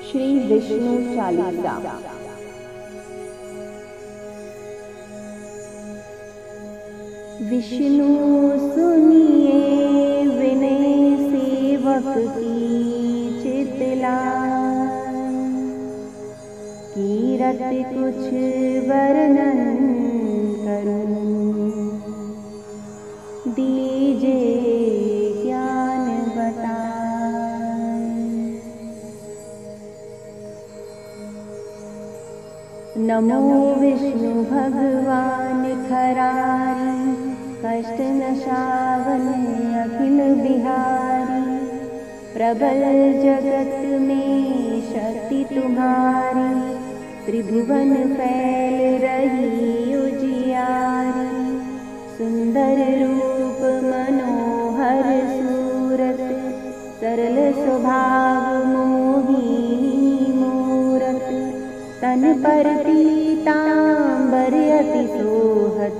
श्री विष्णु चालीसा। विष्णु सुनिए विनय सेवक की चितलाय, कीरत कुछ वर्णन करूं, दीजे ज्ञान बताए। नमो विष्णु भगवान खरारी, कष्ट नशावन अखिल बिहारी। प्रबल जगत में शक्ति तुम्हारी, त्रिभुवन फैल रही उजियारी। सुंदर रूप मनोहर सूरत, सरल स्वभाव मोहिनी मूरत। तन पर पीतांबर अति सोहत,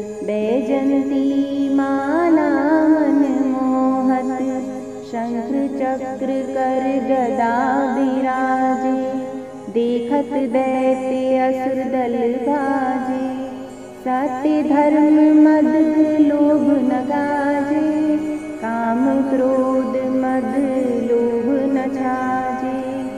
बैजंती माला मन मोहत। शंख चक्र कर गदा विराजे, देखत दैत्य असुर दल गाजे। सत्य धर्म मद लोभ न गाजे, काम क्रोध मद लोभ न छाजे।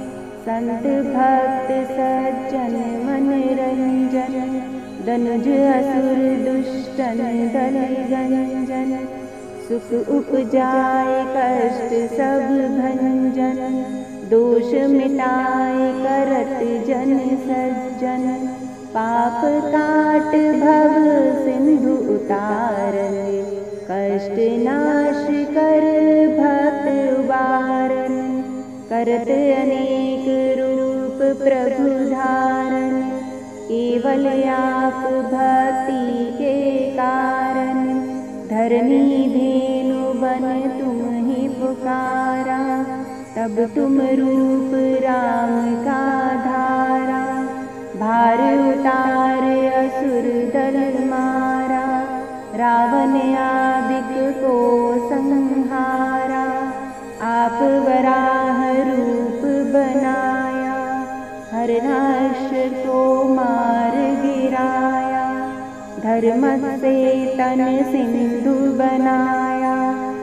संत भक्त सज्जन मन रंजन, दनुज असुर दुष्टन दल गंजन। सुख उपजाए कष्ट सब भंजन, दोष मिटाए करत जन सज्जन। पाप काट भव सिंधु उतारन, कष्ट नाश कर भक्त उबारन। करत अनेक रूप प्रभु धारन, केवल आप भक्ति के कारण। धरनी धेनु बन तुम ही पुकारा, तब तुम रूप राम का धारा। भार उतार असुर दल मारा, रावण आदिक को संहारा। आप वराह रूप बनाया, हरनाक्ष को मार गिराया। धर्म से तन सिंधु बनाया,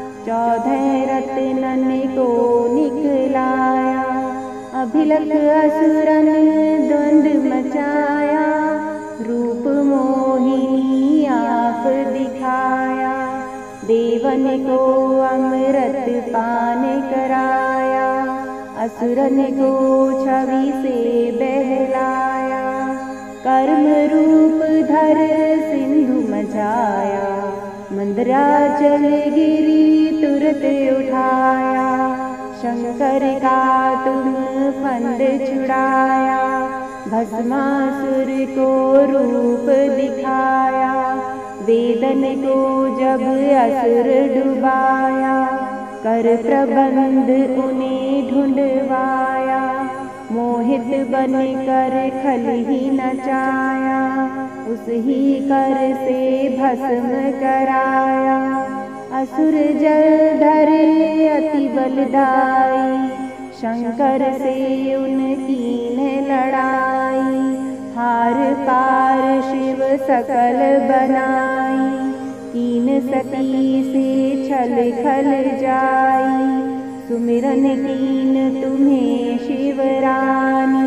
14 रत्नन को निकलाया। अभिलख असुरन द्वंद्व मचाया, रूप मोहिनी आप दिखाया। देवन को अमृत पान कराया, असुरन को छवि से बहलाया। कर्म रूप धर सिंधु मचाया, मंदराचल गिरी तुरत उठाया। शंकर का तुम फंद छुड़ाया, भस्मासुर को रूप दिखाया। वेदन को जब असुर डुबाया, कर प्रबंध उन्हें ढूंढवाया। मोहित बन कर खल ही नचाया, उस ही कर से भस्म कराया। असुर जलधर अति बलदाई, शंकर से उनकी ने लड़ाई। हार पार शिव सकल बनाई, कीन सती से छल खल जाई। सुमिरन कीन तुम्हें शिवरानी,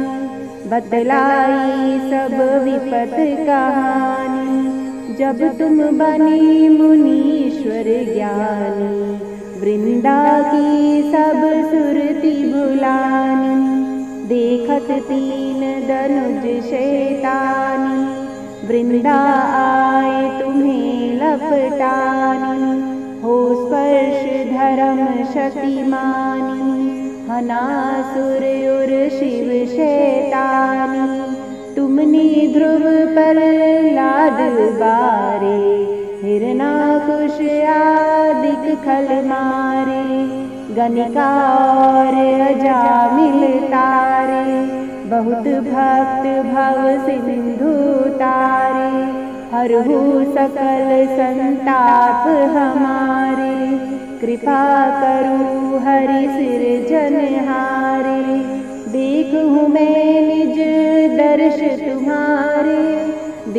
बतलाई सब विपत कहानी। जब तुम बनी मुनीश्वर ज्ञानी, वृंदा की सब सुरति भुलानी। देखत 3 दनुज शैतानी, वृंदा आए तुम्हें लपटानी। हो स्पर्श धर्म शतिमानी, हनासुर उर शिव शैतानी। तुमने ध्रुव पर लाद बारे, हिरणाकुश आदिक खल मारे। गणिका और अजामिल तारे, बहुत भक्त भव सिंधु तारे। हरहु सकल संताप हमारे, कृपा करु हरि सिरजनहारे। देख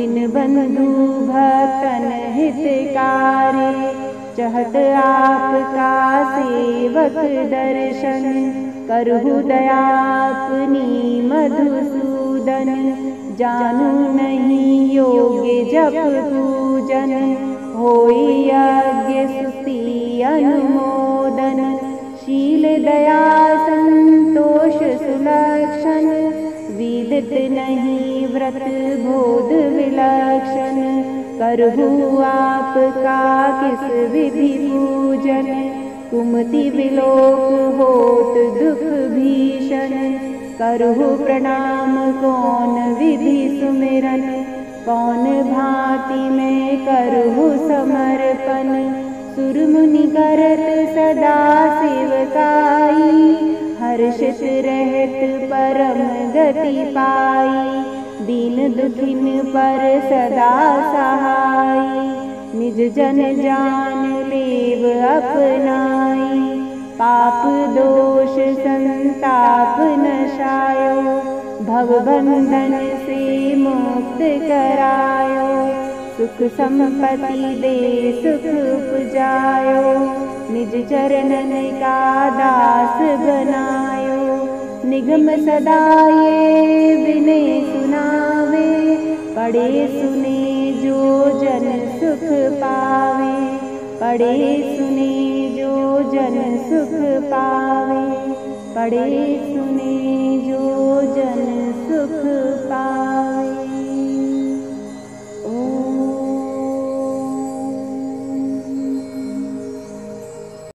दीनबंधु भक्तन हितकारी, चहत आपका सेवक दर्शन, करहु दया अपनी मधुसूदन। जानू नहीं योग्य जप पूजन, होई यज्ञ स्तुति अनुमोदन। शील दया संतोष सुलक्षण, विदित नहीं व्रत बोध विलक्षण। करहु आपका किस विधि पूजन, कुमति विलोक होत दुख भीषण। करहु प्रणाम कौन विधि सुमिरन, कौन भांति में करहु समर्पण। सुर मुनि करत सदा सेवकाई, हर्षित रहत परम गति पाई। दीन दुखिन पर सदा सहाई, निज जन जान लेव अपनाई। पाप दोष संताप नशायो, भवबंधन से मुक्त करायो। सुख संपत्ति दे सुख उपजायो, निज चरणन का दास बनायो। निगम सदा ये विनय सुनावे, पढ़े सुने जो जन सुख पावे। पढ़े सुने जो जन सुख पावे, पढ़े सुने जो